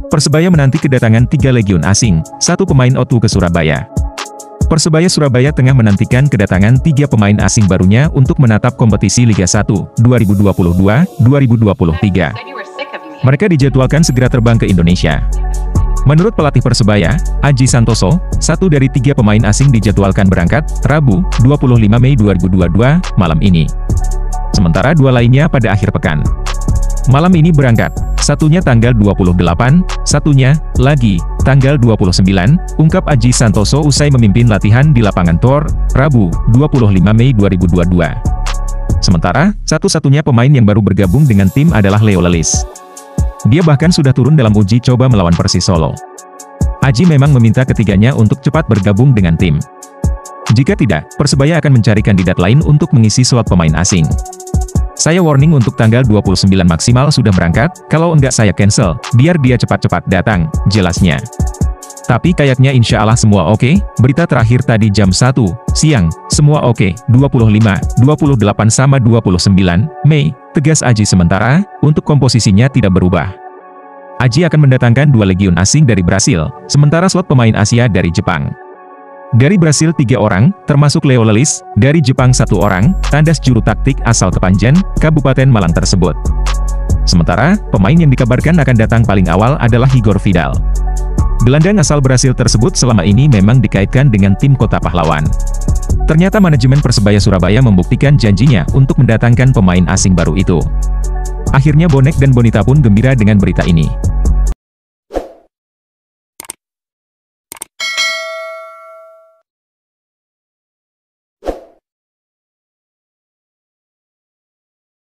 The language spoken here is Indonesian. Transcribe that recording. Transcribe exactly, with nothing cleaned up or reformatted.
Persebaya menanti kedatangan tiga legiun asing, satu pemain O dua ke Surabaya. Persebaya Surabaya tengah menantikan kedatangan tiga pemain asing barunya untuk menatap kompetisi Liga satu dua ribu dua puluh dua dua ribu dua puluh tiga. Mereka dijadwalkan segera terbang ke Indonesia. Menurut pelatih Persebaya, Aji Santoso, satu dari tiga pemain asing dijadwalkan berangkat, Rabu, dua puluh lima Mei dua ribu dua puluh dua, malam ini. Sementara dua lainnya pada akhir pekan. Malam ini berangkat, satunya tanggal dua puluh delapan, satunya, lagi, tanggal dua puluh sembilan, ungkap Aji Santoso usai memimpin latihan di lapangan Tor, Rabu, dua puluh lima Mei dua ribu dua puluh dua. Sementara, satu-satunya pemain yang baru bergabung dengan tim adalah Leo Lelis. Dia bahkan sudah turun dalam uji coba melawan Persis Solo. Aji memang meminta ketiganya untuk cepat bergabung dengan tim. Jika tidak, Persebaya akan mencari kandidat lain untuk mengisi slot pemain asing. Saya warning untuk tanggal dua puluh sembilan maksimal sudah berangkat, kalau enggak saya cancel, biar dia cepat-cepat datang, jelasnya. Tapi kayaknya insya Allah semua oke, berita terakhir tadi jam satu, siang, semua oke, dua puluh lima, dua puluh delapan sama dua puluh sembilan, Mei, tegas Aji. Sementara, untuk komposisinya tidak berubah. Aji akan mendatangkan dua legiun asing dari Brasil, sementara slot pemain Asia dari Jepang. Dari Brasil tiga orang, termasuk Leo Lelis, dari Jepang satu orang, tandas juru taktik asal Kepanjen, Kabupaten Malang tersebut. Sementara, pemain yang dikabarkan akan datang paling awal adalah Igor Vidal. Gelandang asal Brasil tersebut selama ini memang dikaitkan dengan tim Kota Pahlawan. Ternyata manajemen Persebaya Surabaya membuktikan janjinya untuk mendatangkan pemain asing baru itu. Akhirnya bonek dan bonita pun gembira dengan berita ini.